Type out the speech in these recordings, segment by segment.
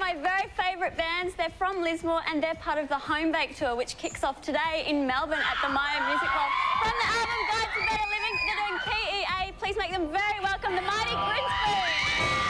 my very favourite bands. They're from Lismore and they're part of the Home Bake Tour, which kicks off today in Melbourne at the Maya Music Hall. From the album Guide to Better Living, they're doing PEA. Please make them very welcome, the Mighty Grinspoon.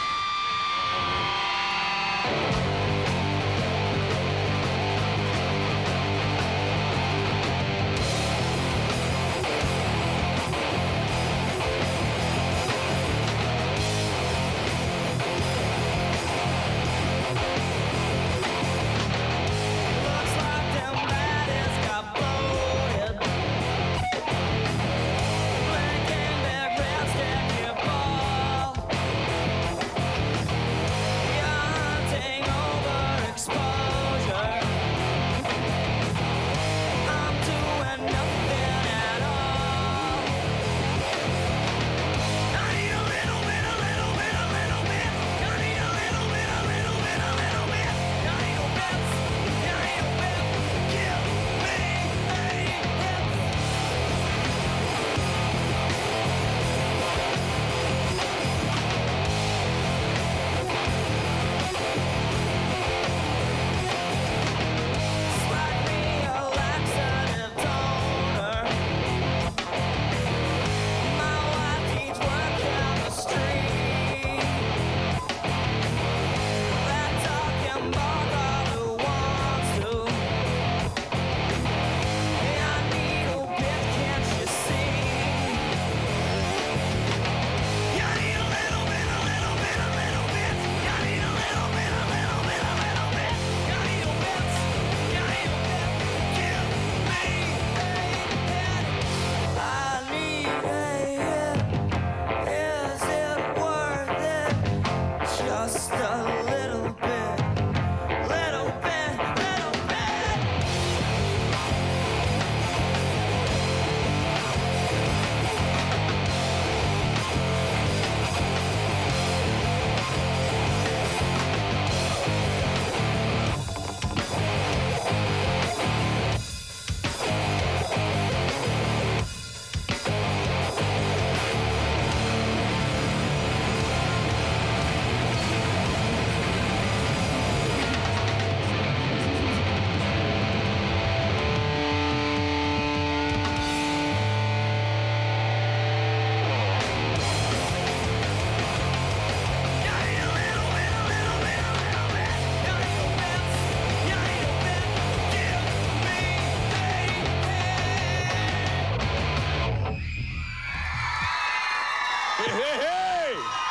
Hey!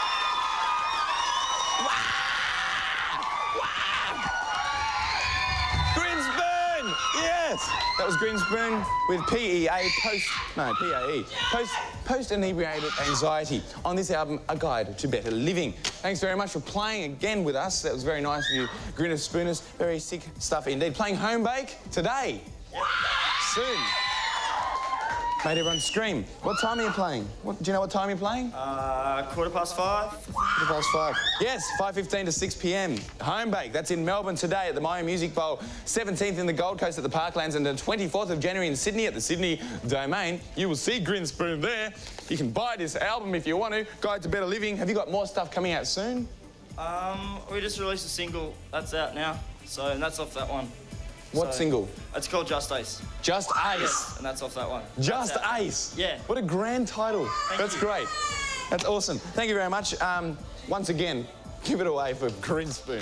Grinspoon! Yes! That was Grinspoon with PEA, PAE, post-inebriated anxiety. On this album, A Guide to Better Living. Thanks very much for playing again with us. That was very nice of you, Grinners Spooners. Very sick stuff indeed. Playing Home Bake today. Soon. Made everyone scream. What time are you playing? Do you know what time you're playing? 5:15. 5:15. Yes, 5:15 to 6 p.m. Home Bake. That's in Melbourne today at the Maya Music Bowl. 17th in the Gold Coast at the Parklands and the 24th of January in Sydney at the Sydney Domain. You will see Grinspoon there. You can buy this album if you want to. Guide to Better Living. Have you got more stuff coming out soon? We just released a single. That's out now. And that's off that one. What single? It's called Just Ace. Just Ace. Yes, and that's off that one. Just Ace. Yeah. What a grand title. That's great. That's awesome. Thank you very much. Once again, give it away for Grinspoon.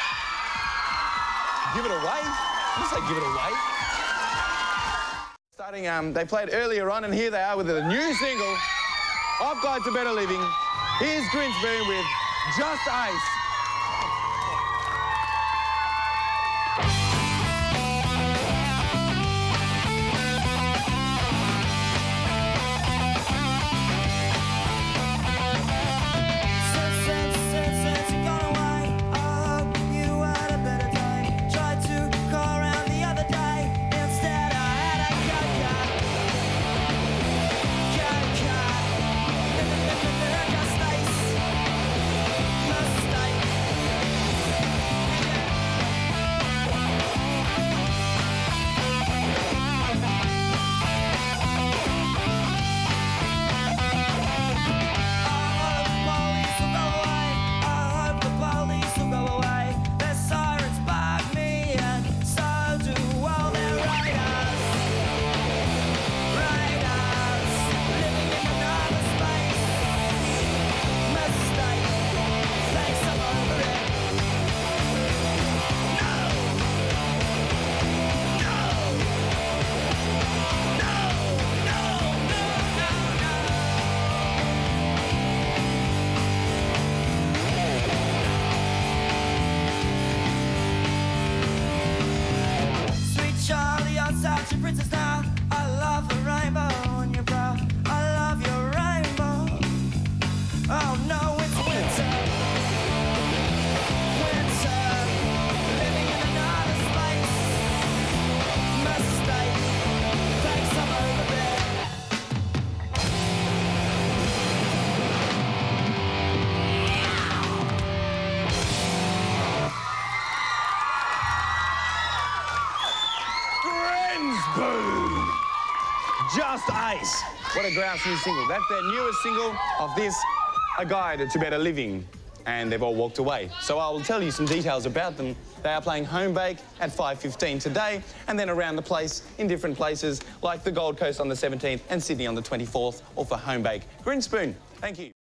Give it away? Did you say give it away? Starting, they played earlier on, and here they are with a new single of Guide to Better Living. Here's Grinspoon with Just Ace. Must country princess now. I love the rainbow on your brow. I love your rainbow. Oh no, it's winter. Winter. Living in another space. Mistake. Thanks, I'm over there. Grinspoon! Just ace. What a grouse new single. That's their newest single of this, A Guide to Better Living. And they've all walked away. So I will tell you some details about them. They are playing Home Bake at 5:15 today, and then around the place in different places like the Gold Coast on the 17th and Sydney on the 24th, all for Home Bake. Grinspoon, thank you.